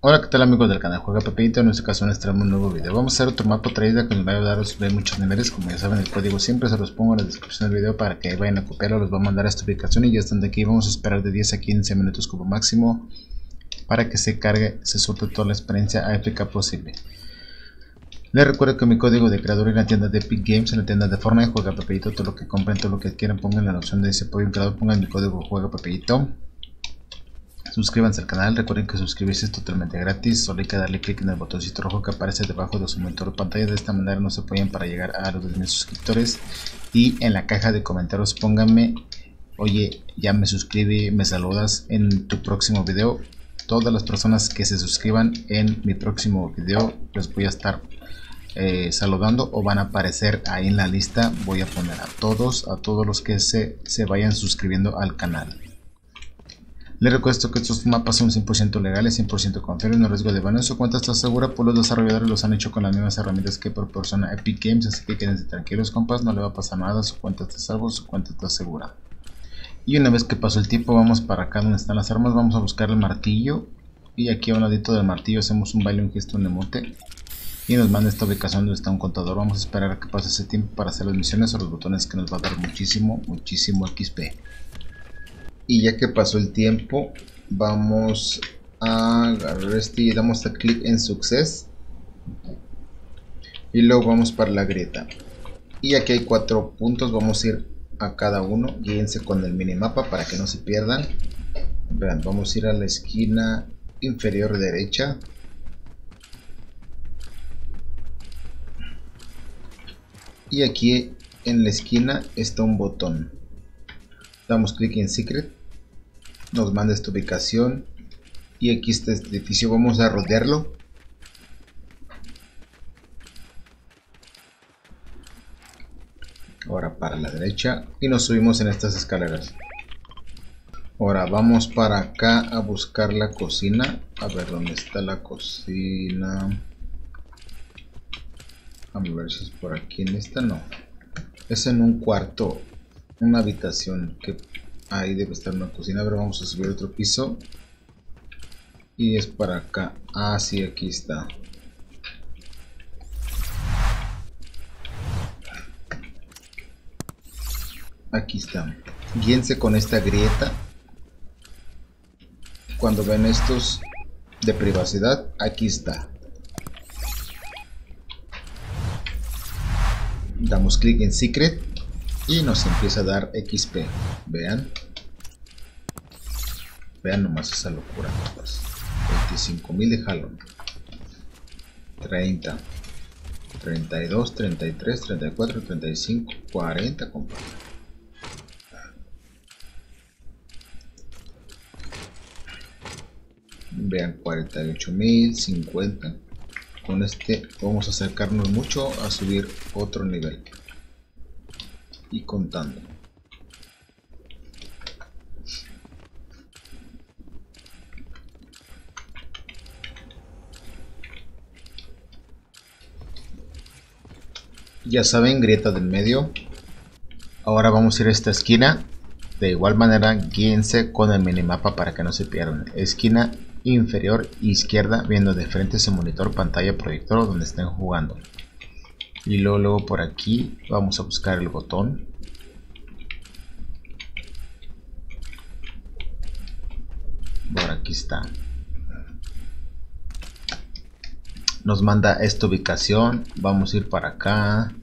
Hola, ¿qué tal amigos del canal Juega Pepito? En este caso nos traemos un nuevo video. Vamos a hacer otro mapa traída que nos va a ayudar a subir muchos niveles. Como ya saben, el código siempre se los pongo en la descripción del video para que vayan a copiarlo. Los va a mandar a esta ubicación y ya están de aquí. Vamos a esperar de 10 a 15 minutos como máximo para que se cargue, se suelte toda la experiencia épica posible. Les recuerdo que mi código de creador en la tienda de Epic Games, en la tienda de Fortnite, Juega Pepito. Todo lo que compren, todo lo que quieran, pongan la opción de ese apoyo en creador, pongan mi código Juega Pepito. Suscríbanse al canal, recuerden que suscribirse es totalmente gratis, solo hay que darle clic en el botoncito rojo que aparece debajo de su monitor de pantalla. De esta manera nos apoyan para llegar a los 10,000 suscriptores. Y en la caja de comentarios pónganme: oye, ya me suscribí, me saludas en tu próximo video. Todas las personas que se suscriban en mi próximo video les voy a estar saludando, o van a aparecer ahí en la lista. Voy a poner a todos los que se vayan suscribiendo al canal. Les recuerdo que estos mapas son 100% legales, 100% confiables, no riesgo de baneo. Su cuenta está segura, pues los desarrolladores los han hecho con las mismas herramientas que proporciona Epic Games, así que quédense tranquilos, compas, no le va a pasar nada, su cuenta está salvo, su cuenta está segura. Y una vez que pasó el tiempo, vamos para acá donde están las armas, vamos a buscar el martillo. Y aquí a un ladito del martillo hacemos un baile, un gesto, un emote. Y nos manda esta ubicación donde está un contador. Vamos a esperar a que pase ese tiempo para hacer las misiones o los botones, que nos va a dar muchísimo XP. Y ya que pasó el tiempo, vamos a agarrar este y damos a clic en Success. Y luego vamos para la grieta. Y aquí hay 4 puntos, vamos a ir a cada uno. Guíense con el minimapa para que no se pierdan. Vean, vamos a ir a la esquina inferior derecha. Y aquí en la esquina está un botón. Damos clic en Secret, nos manda esta ubicación y aquí está este edificio. Vamos a rodearlo. Ahora para la derecha y nos subimos en estas escaleras. Ahora vamos para acá a buscar la cocina. A ver dónde está la cocina. A ver si es por aquí. En esta no, es en un cuarto, una habitación, que ahí debe estar una cocina. A ver, vamos a subir otro piso y es para acá. Ah, sí, aquí está. Aquí está. Guíense con esta grieta. Cuando ven estos de privacidad, aquí está. Damos clic en Secret y nos empieza a dar XP. Vean nomás esa locura, compas. 25,000 de jalón. 30, 32, 33, 34, 35, 40, compas. Vean, 48,000, 50. Con este vamos a acercarnos mucho a subir otro nivel. Y contando. Ya saben, grieta del medio. Ahora vamos a ir a esta esquina. De igual manera, guíense con el minimapa para que no se pierdan. Esquina inferior izquierda, viendo de frente su monitor, pantalla, proyector, donde estén jugando. Y luego por aquí vamos a buscar el botón. Por aquí está. Nos manda esta ubicación. Vamos a ir para acá.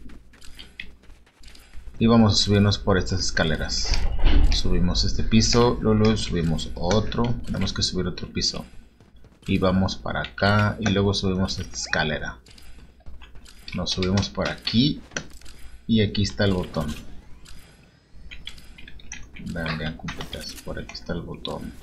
Y vamos a subirnos por estas escaleras. Subimos este piso, luego subimos otro. Tenemos que subir otro piso. Y vamos para acá. Y luego subimos esta escalera. Nos subimos por aquí. Y aquí está el botón. Vean, compitas. Por aquí está el botón.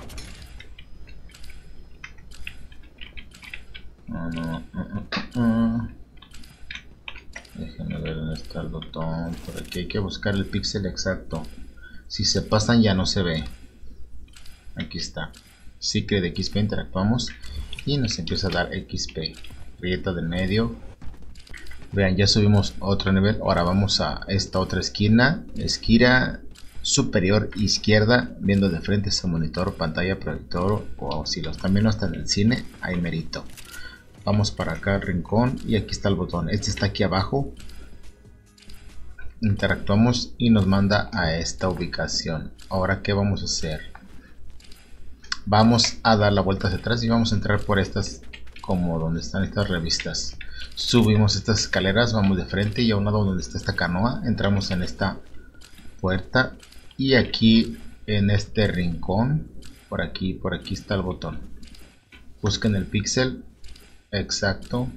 Déjenme ver dónde está el botón. Por aquí hay que buscar el píxel exacto. Si se pasan ya no se ve. Aquí está. Secret de XP, interactuamos y nos empieza a dar XP. Grieta del medio. Vean, ya subimos otro nivel. Ahora vamos a esta otra esquina. superior izquierda, viendo de frente su monitor, pantalla, proyector, o si lo están viendo hasta en el cine, ahí merito. Vamos para acá al rincón y aquí está el botón. Este está aquí abajo. Interactuamos y nos manda a esta ubicación. Ahora, ¿qué vamos a hacer? Vamos a dar la vuelta hacia atrás y vamos a entrar por estas, como donde están estas revistas. Subimos estas escaleras, vamos de frente y a un lado donde está esta canoa, entramos en esta puerta y aquí en este rincón, por aquí está el botón. Busquen el píxel exacto.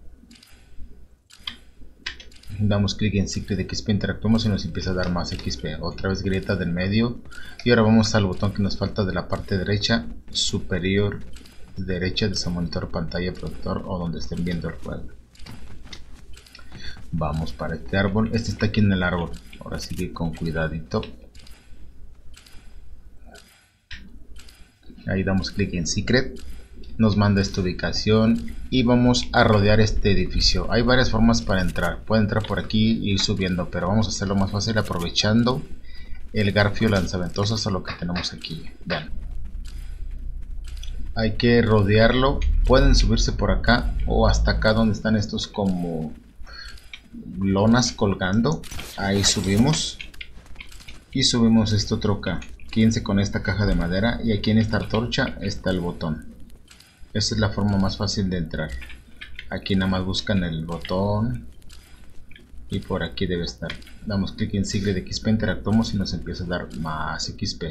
Damos clic en Secret XP, interactuamos y nos empieza a dar más XP. Otra vez grieta del medio. Y ahora vamos al botón que nos falta de la parte derecha, superior derecha de su monitor, pantalla, productor o donde estén viendo el juego. Vamos para este árbol. Este está aquí en el árbol. Ahora sigue con cuidadito. Ahí damos clic en Secret. Nos manda esta ubicación y vamos a rodear este edificio. Hay varias formas para entrar. Puede entrar por aquí y ir subiendo, pero vamos a hacerlo más fácil aprovechando el garfio lanzaventoso, a lo que tenemos aquí. Vean, hay que rodearlo. Pueden subirse por acá o hasta acá donde están estos como lonas colgando. Ahí subimos y subimos este otro acá. Quédense con esta caja de madera y aquí en esta antorcha está el botón. Esa es la forma más fácil de entrar. Aquí nada más buscan el botón y por aquí debe estar. Damos clic en Secret XP, interactuamos y nos empieza a dar más XP.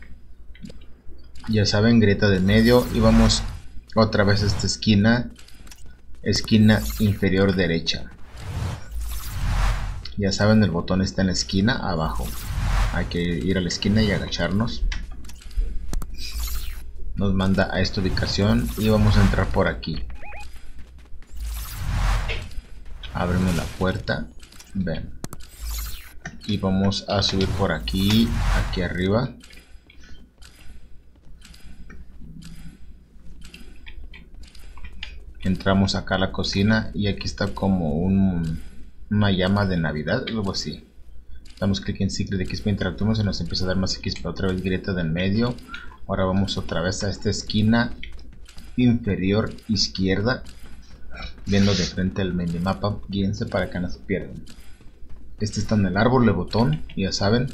Ya saben, grieta del medio y vamos otra vez a esta esquina inferior derecha. Ya saben, el botón está en la esquina abajo. Hay que ir a la esquina y agacharnos. Nos manda a esta ubicación y vamos a entrar por aquí. Abrimos la puerta, ven, y vamos a subir por aquí, aquí arriba. Entramos acá a la cocina y aquí está como una llama de Navidad, algo así. Damos clic en Secret XP, interactuamos y nos empieza a dar más XP. Otra vez grieta del medio. Ahora vamos otra vez a esta esquina inferior izquierda, viendo de frente el minimapa. Guíense para que no se pierdan. Este está en el árbol de botón, ya saben.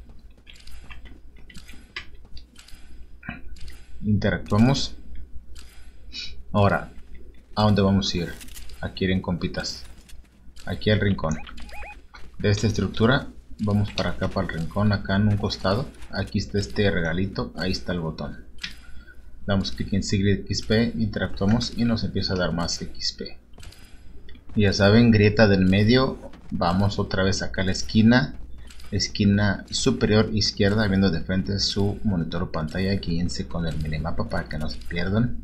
Interactuamos. Ahora, ¿a dónde vamos a ir? Aquí en compitas. Aquí al rincón de esta estructura. Vamos para acá, para el rincón, acá en un costado. Aquí está este regalito, ahí está el botón. Damos clic en Secret XP, interactuamos y nos empieza a dar más XP. Ya saben, grieta del medio. Vamos otra vez acá a la esquina superior izquierda, viendo de frente su monitor o pantalla. Guíense con el minimapa para que no se pierdan.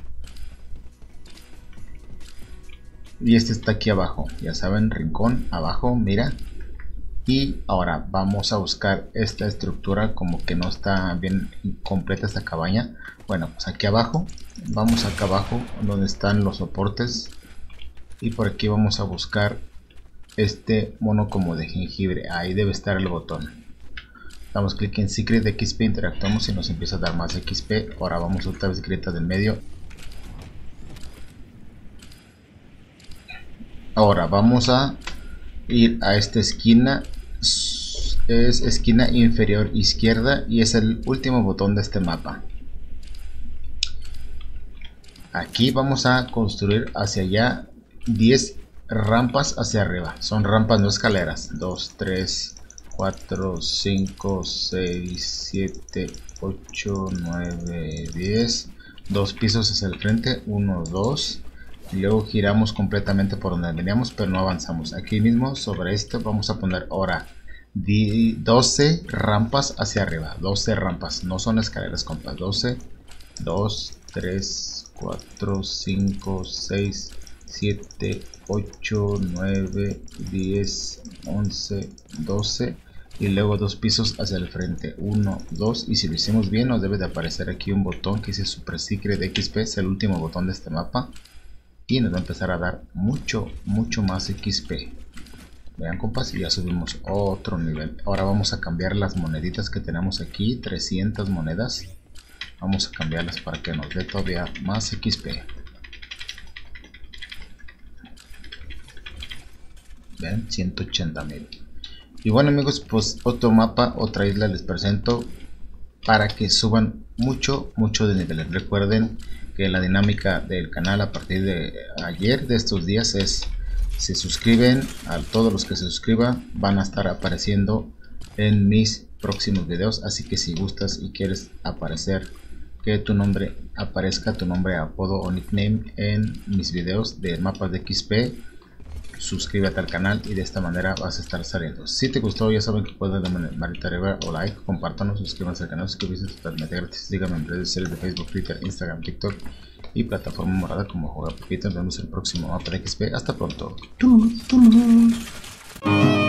Y este está aquí abajo, ya saben, rincón abajo, mira. Y ahora vamos a buscar esta estructura, como que no está bien completa esta cabaña. Bueno, pues aquí abajo, vamos acá abajo donde están los soportes. Y por aquí vamos a buscar este mono como de jengibre. Ahí debe estar el botón. Damos clic en Secret XP, interactuamos y nos empieza a dar más XP. Ahora vamos otra vez grieta del medio. Ahora vamos a ir a esta esquina. Es esquina inferior izquierda y es el último botón de este mapa. Aquí vamos a construir hacia allá 10 rampas hacia arriba. Son rampas, no escaleras. 2, 3, 4, 5, 6, 7, 8, 9, 10. 2 pisos hacia el frente. 1, 2. Y luego giramos completamente por donde veníamos, pero no avanzamos. Aquí mismo sobre esto vamos a poner ahora 12 rampas hacia arriba. 12 rampas, no son escaleras, compas. 12, 2, 3, 4, 5, 6, 7, 8, 9, 10, 11, 12. Y luego 2 pisos hacia el frente. 1, 2. Y si lo hicimos bien, nos debe de aparecer aquí un botón que dice Super Secret XP. Es el último botón de este mapa. Y nos va a empezar a dar mucho más XP. Vean, compas, y ya subimos otro nivel. Ahora vamos a cambiar las moneditas que tenemos aquí, 300 monedas. Vamos a cambiarlas para que nos dé todavía más XP. Ven, 180,000. Y bueno, amigos, pues otro mapa, otra isla les presento para que suban mucho de niveles. Recuerden que la dinámica del canal a partir de ayer, de estos días, es: se suscriben, a todos los que se suscriban van a estar apareciendo en mis próximos videos. Así que si gustas y quieres aparecer, que tu nombre aparezca, tu nombre, apodo o nickname en mis videos de mapas de XP, suscríbete al canal y de esta manera vas a estar saliendo. Si te gustó, ya saben que pueden darme manita arriba o like, compártanos, suscríbanse al canal, suscribirse totalmente gratis. Síganme en redes sociales de Facebook, Twitter, Instagram, TikTok y plataforma morada como Juega Pepito. Nos vemos en el próximo mapa de XP. Hasta pronto.